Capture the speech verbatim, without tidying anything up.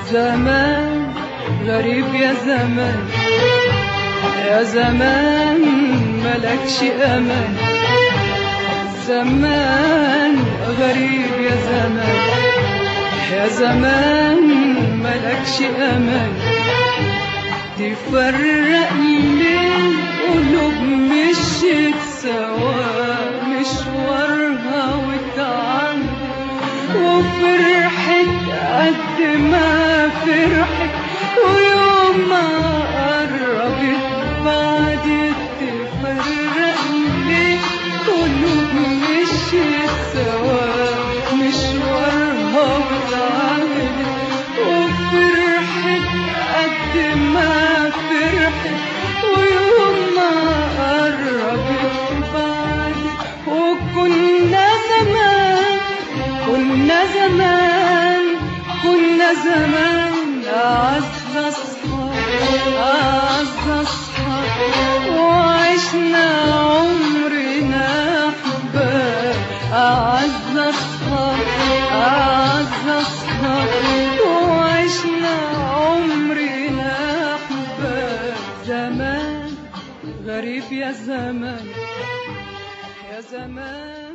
زمان غريب يا زمان، يا زمان ملكش أمان. زمان غريب يا زمان، يا زمان ملكش أمان. تفرق ليه قلوب مشيت سوا مشوارها وتعب، وفرحت قد ما فرحت ويوم ما قربت بعد. تفرق ليه قلوب مشيت سوا مشوارها وتعبت، وفرحت قد ما فرحت ويوم ما قربت بعد. وكنا زمان كنا زمان كنا زمان أعز أصحاب أعز أصحاب، وعشنا عمرنا أحباب. أعز أصحاب أعز أصحاب، وعشنا عمرنا أحباب. زمان غريب يا زمان، يا زمان